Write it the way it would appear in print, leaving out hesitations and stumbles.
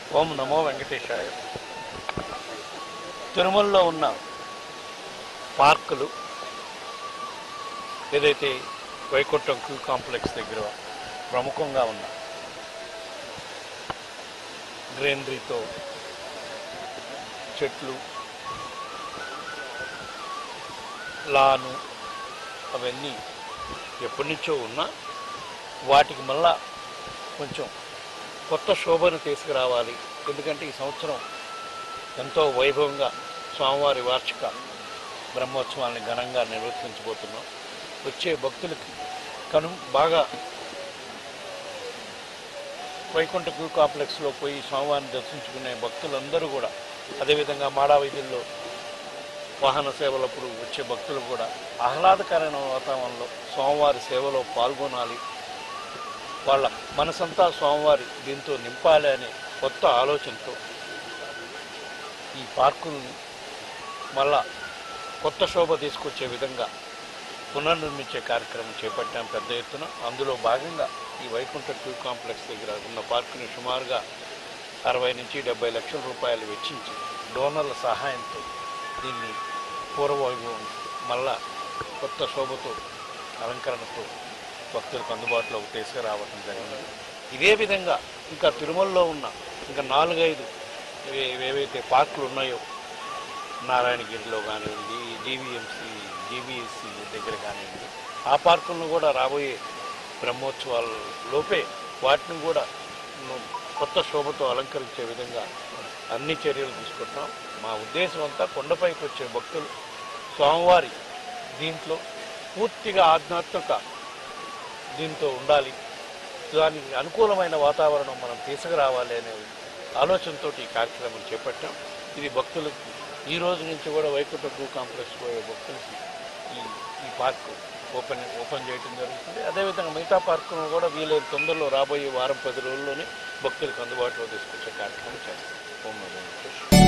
ఓం నమో వెంకటేశాయ. తిరుమలలో ఉన్న పార్కులు ఏదైతే వైకుంఠం క్యూ కాంప్లెక్స్ దగ్గర ప్రముఖంగా ఉన్న గ్రీనరీతో చెట్లు, లాను అవన్నీ ఎప్పటి నుంచో ఉన్నా వాటికి మళ్ళా కొంచెం కొత్త శోభను తీసుకురావాలి. ఎందుకంటే ఈ సంవత్సరం ఎంతో వైభవంగా స్వామివారి వార్షిక బ్రహ్మోత్సవాన్ని ఘనంగా నిర్వర్తించబోతున్నాం. వచ్చే భక్తులకి బాగా వైకుంఠ క్యూ కాంప్లెక్స్లో పోయి స్వామివారిని దర్శించుకునే భక్తులందరూ కూడా, అదేవిధంగా మాడా వీధుల్లో వాహన సేవలప్పుడు వచ్చే భక్తులు కూడా ఆహ్లాదకరమైన వాతావరణంలో స్వామివారి సేవలో పాల్గొనాలి, వాళ్ళ మనసంతా స్వామివారి దీంతో నింపాలి అనే కొత్త ఆలోచనతో ఈ పార్కుల్ని మళ్ళా కొత్త శోభ తీసుకొచ్చే విధంగా పునర్నిర్మించే కార్యక్రమం చేపట్టాం పెద్ద ఎత్తున. అందులో భాగంగా ఈ వైకుంఠ క్యూ కాంప్లెక్స్ దగ్గర ఉన్న పార్కుని సుమారుగా 60 నుంచి 70 లక్షల రూపాయలు వెచ్చించి డోనర్ల సహాయంతో దీన్ని పూర్వవైభవం మళ్ళా కొత్త శోభతో అలంకరణతో భక్తులకు అందుబాటులోకి తీసుకురావడం జరిగింది. ఇదే విధంగా ఇంకా తిరుమలలో ఉన్న ఇంకా 4-5 ఏవైతే పార్కులు ఉన్నాయో, నారాయణగిరిలో కానివ్వండి, జీవీఎంసీ దగ్గర కానివ్వండి, ఆ పార్కులను కూడా రాబోయే బ్రహ్మోత్సవాల లోపే వాటిని కూడా కొత్త శోభతో అలంకరించే విధంగా అన్ని చర్యలు తీసుకుంటాం. మా ఉద్దేశం అంతా కొండపైకి వచ్చే భక్తులు స్వామివారి దీంట్లో పూర్తిగా ఆధ్యాత్మిక దీంతో ఉండాలి, దానికి అనుకూలమైన వాతావరణం మనం తీసుకురావాలి అనే ఆలోచనతో ఈ కార్యక్రమం చేపట్టాం. ఇది భక్తులకు ఈ రోజు నుంచి కూడా వైకుంఠ క్యూ కాంప్లెక్స్ పోయే భక్తులకి ఈ పార్కు ఓపెన్ చేయడం జరుగుతుంది. అదేవిధంగా మిగతా పార్కులను కూడా వీలైన తొందరలో రాబోయే వారం 10 రోజుల్లోనే భక్తులకు అందుబాటులో తీసుకొచ్చే కార్యక్రమం చేస్తాం. ఓం నమో వెంకటేశ్వరాయ.